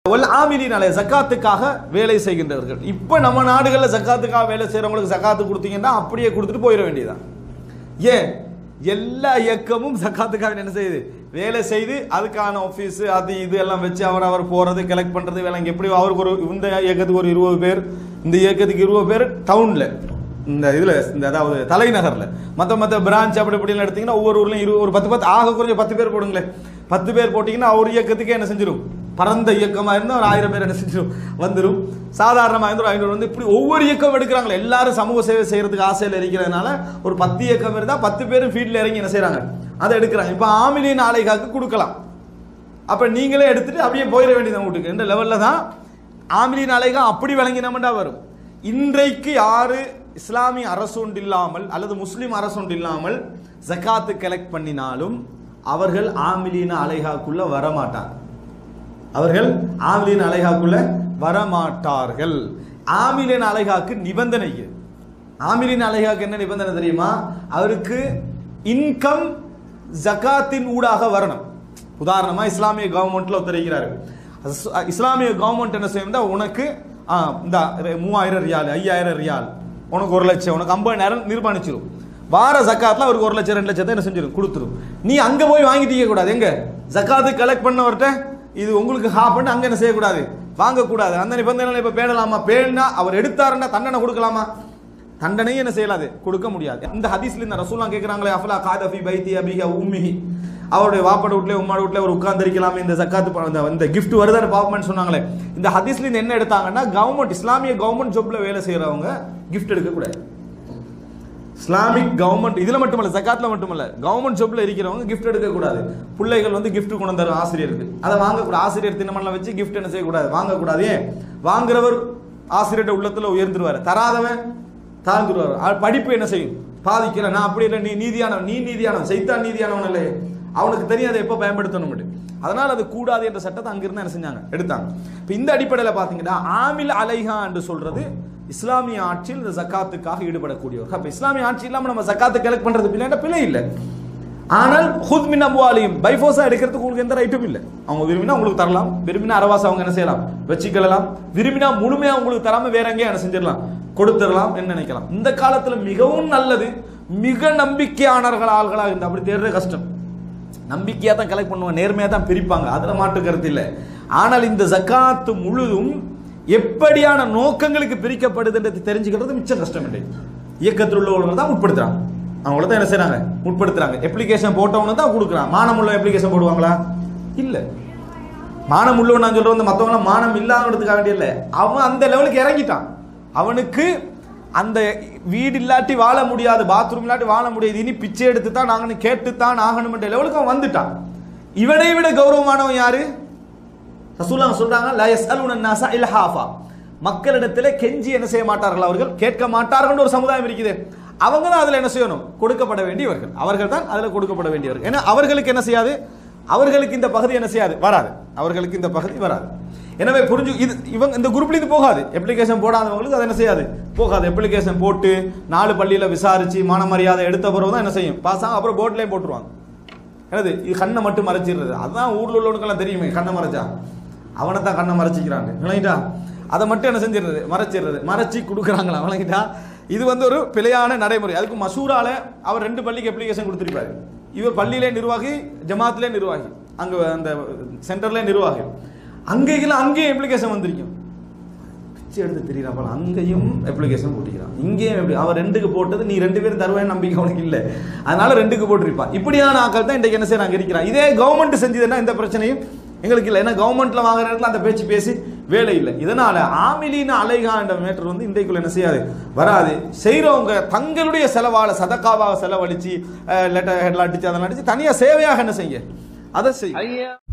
ஆமிலின் அலை ஜக்காத்துக்காக வேலை செய்கின்றவர்கள். இப்போ நம்ம நாடுகளில் ஜக்காத்துக்காக வேலை செய்கிறவங்களுக்கு ஜக்காத்து கொடுத்தீங்கன்னா அப்படியே கொடுத்துட்டு போயிட வேண்டியதான். ஏன் எல்லா இயக்கமும் ஜக்காத்துக்காக என்ன செய்யுது, வேலை செய்து அதுக்கான ஆஃபீஸு அது இது எல்லாம் வச்சு அவர் போகிறது கலெக்ட் பண்ணுறது வேலை. எப்படி அவருக்கு ஒரு இந்த இயக்கத்துக்கு ஒரு 20 பேர், இந்த இயக்கத்துக்கு 20 பேர் டவுனில் இந்த இதில் இந்த அதாவது தலைநகரில், மற்ற பிரான்ச் அப்படி இப்படின்னு எடுத்தீங்கன்னா ஒவ்வொரு ஊர்லையும் ஒரு 10 ஆக குறைஞ்ச 10 பேர் போடுங்களேன். 10 பேர் போட்டிங்கன்னா ஒரு இயக்கத்துக்கே என்ன செஞ்சிடும், பரந்த இயக்கமாக இருந்தால் ஒரு 1000 பேர் என்ன செஞ்சிடும் வந்துடும். சாதாரணமாக இருந்தால் ஒரு 500 வந்து இப்படி ஒவ்வொரு இயக்கம் எடுக்கிறாங்களே. எல்லாரும் சமூக சேவை செய்கிறதுக்கு ஆசையில் இருக்கிறதுனால ஒரு 10 இயக்கம் இருந்தால் 10 பேரும் ஃபீல்டில் இறங்கி என்ன செய்கிறாங்க, அதை எடுக்கிறாங்க. இப்போ ஆமிலின் ஆலைகாக்கு கொடுக்கலாம். அப்போ நீங்களே எடுத்துட்டு அப்படியே போயிட வேண்டியது வீட்டுக்கு என்ற லெவலில் தான் ஆமிலின் ஆலைகா அப்படி விளங்கினோம்னா வரும். இன்றைக்கு யாரு இஸ்லாமிய அரசுண்டு இல்லாமல் அல்லது முஸ்லிம் அரசுண்டு இல்லாமல் ஜக்காத்து கலெக்ட் பண்ணினாலும் அவர்கள் ஆமிலின் அலைகாக்குள்ள வரமாட்டாங்க. அவர்கள் ஆமிலின் அலைகாக்குள்ள வரமாட்டார்கள். ஆமிலின் அலைகாக்கு நிபந்தனை. ஆமிலின் அலைகாக்கு என்ன நிபந்தனை தெரியுமா? அவருக்கு இன்கம் ஜக்காத்தின் ஊடாக வரணும். உதாரணமா இஸ்லாமிய கவர்மெண்ட்ல ஒருத்தர், இஸ்லாமிய கவர்மெண்ட் என்ன செய்யும், உனக்கு இந்த 3000 ரியால் 5000 ரியால் உனக்கு 1 லட்சம் உனக்கு 50,000 நிர்மாணிச்சிடும். வார ஜக்காத்துல அவருக்கு 1 லட்சம் 2 லட்சத்தை என்ன செஞ்சிடும் கொடுத்துரும். நீ அங்க போய் வாங்கிட்டீங்க கூடாது. எங்க ஜக்காத்து கலெக்ட் பண்ணவர்கிட்ட இது உங்களுக்கு பண்ண அங்க என்ன செய்யக்கூடாது, வாங்கக்கூடாது. அந்த நிபந்தனை இப்ப பேணலாமா? பேணா அவர் எடுத்தாருன்னா தண்டனை கொடுக்கலாமா? தண்டனையும் என்ன செய்யலாது, கொடுக்க முடியாது. இந்த ஹதீஸ்ல இந்த ரசூலுல்லாஹ் கேக்குறாங்களே, அஃபலா காத ஃபீ பைத்தி அபிஹி உம்மிஹி, அவருடைய வாப்பட வீட்ல உம்மாட வீட்ல ஒரு உட்கார்ந்து இருக்கலாமே இந்த ஜக்காத்து இந்த கிஃப்ட் வருதான்னு பாப்போம்னு சொன்னாங்களே. இந்த ஹதீஸ்ல இருந்து என்ன எடுத்தாங்கன்னா, கவர்மெண்ட் இஸ்லாமிய கவர்மெண்ட் ஜாப்ல வேலை செய்யறவங்க கிஃப்ட் எடுக்க கூடாது. இஸ்லாமிக் கவர்மெண்ட் இதுல மட்டுமல்ல, ஜக்காத்ல மட்டுமல்ல, கவர்மெண்ட் ஜாப்ல இருக்கிறவங்க கிஃப்ட் எடுக்க கூடாது. பிள்ளைகள் வந்து கிஃப்ட் கொண்டு வந்தாரு ஆசிரியருக்கு, அதை வாங்கக்கூடாது. ஆசிரியர் தினமெல்லாம் வச்சு கிஃப்ட் என்ன செய்யக்கூடாது, வாங்கக்கூடாது. ஏன்? வாங்குறவர் ஆசிரியர் உள்ளத்துல உயர்ந்துருவாரு, தராதவன் தாழ்ந்துருவாரு. படிப்பு என்ன செய்யும், பாதிக்கல. நான் அப்படி இல்லை, நீ நீதியானவன், நீ நீதியானவன், சைத்தான் நீதியானவன் இல்லை, அவனுக்கு தெரியும் அதை எப்போ பயன்படுத்தணும். அதனால அது கூடாது என்ற சட்டத்தை அங்கிருந்து என்ன செஞ்சாங்க, எடுத்தாங்க. இப்போ இந்த அடிப்படையில் பார்த்தீங்கன்னா ஆமில் அலைஹா என்று சொல்றது இஸ்லாமிய ஆட்சியில் இந்த ஜக்காத்துக்காக ஈடுபடக்கூடியவர். அப்போ இஸ்லாமிய ஆட்சி இல்லாமல் நம்ம ஜக்காத்து கலெக்ட் பண்றது பிள்ளை இல்லை. ஆனால் ஹுத் மின் அம்வாலிஹிம் பைஃபோஸா எடுக்கிறதுக்கு உங்களுக்கு எந்த ரைட்டும் இல்லை. அவங்க விரும்பினா உங்களுக்கு தரலாம், விரும்பினா அரவாசா அவங்க என்ன செய்யலாம், வச்சுக்கலாம். விரும்பினா முழுமையா உங்களுக்கு தராம வேற எங்கேயும் என்ன செஞ்சிடலாம், கொடுத்துடலாம் என்ன நினைக்கலாம். இந்த காலத்துல மிகவும் நல்லது, மிக நம்பிக்கையானவர்கள் ஆள்களாக இந்த அப்படி தேடுறது கஷ்டம். நம்பிக்கையா தான் கலெக்ட் பண்ணுவாங்க, நேர்மையா தான் பிரிப்பாங்க, அதுல மாற்று கருத்து இல்லை. ஆனால் இந்த ஜக்காத்து முழுதும் எப்படியான நோக்கங்களுக்கு பிரிக்கப்படுதுன்றது தெரிஞ்சுக்கிறது மிச்சம் கஷ்டம் இல்லை. இயக்கத்தில் உள்ளவர்கள் தான் உட்படுத்துறாங்க, அவங்கள தான் என்ன செய்யறாங்க, உட்படுத்துறாங்க. அப்ளிகேஷன் போட்டவங்க தான் கொடுக்குறாங்க. மானம் உள்ள அப்ளிகேஷன் போடுவாங்களா? இல்ல. மானம் உள்ளவன் நான் சொல்றது வந்து மற்றவங்க மானம் இல்லாததுக்காக வேண்டிய இல்லை. அவன் அந்த லெவலுக்கு இறங்கிட்டான். அவனுக்கு அந்த வீடு இல்லாட்டி வாழ முடியாது, பாத்ரூம் இல்லாட்டி வாழ முடியாது, இனி பிச்சை எடுத்து தான் நாங்கள் கேட்டுத்தான் ஆகணும் என்ற லெவலுக்கு அவன் வந்துட்டான். இவனை விட கௌரவமானவன் யாரு? ரசூலுல்லாஹ் சொல்றாங்க, லா யஸ்அலுன அன்-நாஸ இல்ஹாஃபா, மக்களிடத்தில் கெஞ்சி என்ன செய்ய மாட்டார்கள், அவர்கள் கேட்க மாட்டார்கள். ஒரு சமுதாயம் இருக்குது, அவங்க தான் அதுல என்ன செய்யணும், கொடுக்கப்பட வேண்டியவர்கள். அவர்கள் தான் அதுல கொடுக்கப்பட வேண்டியவர்கள். ஏன்னா அவர்களுக்கு என்ன செய்யாது, அவர்களுக்கு இந்த பகுதி என்ன செய்யாது, வராது. அவர்களுக்கு இந்த பகுதி வராது. எனவே புரிஞ்சு இது இவங்க இந்த குரூப்ல இது போகாது. அப்ளிகேஷன் போடாதவங்களுக்கு அது என்ன செய்யாது, போகாது. அப்ளிகேஷன் போட்டு 4 பள்ளியில விசாரிச்சு மான மரியாதை எடுத்த பிறகு தான் என்ன செய்யும், பாஸ் ஆகும். அப்புறம் போர்ட்லேயும் போட்டுருவாங்க. என்னது இது, கண்ணை மட்டும் மறைச்சிடுறது. அதுதான் ஊர்ல உள்ளவனுக்கெல்லாம் தெரியுமே, கண்ணை மறைச்சா அவனை தான் கண்ணை மறைச்சிக்கிறாங்க, விளங்கிட்டா? அதை மட்டும் என்ன செஞ்சிடுறது, மறைச்சி கொடுக்குறாங்களா, விளங்கிட்டா? இது வந்து ஒரு பிழையான நடைமுறை. அதுக்கு மசூரால அவர் 2 பள்ளிக்கு அப்ளிகேஷன் கொடுத்துருப்பாரு. இவர் பள்ளியிலே நிர்வாகி, ஜமாத்திலே நிர்வாகி, அங்க அந்த சென்டர்ல நிர்வாகி. அங்கேயும் அப்ளிகேஷன் வந்திருக்கும், பிச்சை எடுத்து தெரியறாப்ப அங்கேயும் அப்ளிகேஷன் போட்டிக்கிறான், இங்கேயும் எப்படி. அவர் 2க்கு போட்டது நீ 2 பேரும் தருவேன் நம்பிக்கை அவனுக்கு இல்லை, அதனால 2க்கு போட்டிருப்பான். இப்படியான ஆக்கள் தான் இன்றைக்கு என்ன செய்யறாங்க, இருக்கிறான். இதே கவர்மெண்ட் செஞ்சதுன்னா இந்த பிரச்சனையும் எங்களுக்கு இல்லை. ஏன்னா கவர்மெண்ட்ல வாங்குற இடத்துல அந்த பேசி வேலை இல்லை. இதனால ஆமிலின் அலைஹா என்ற மேட்டர் வந்து இன்றைக்குள்ள என்ன செய்யாது, வராது. செய்யறவங்க தங்களுடைய செலவால சதக்காவாக செலவழிச்சு லெட்டர் ஹெட்லாம் அடிச்சு அதெல்லாம் அடிச்சு தனியா சேவையாக என்ன செய்ய, அதை செய்ய.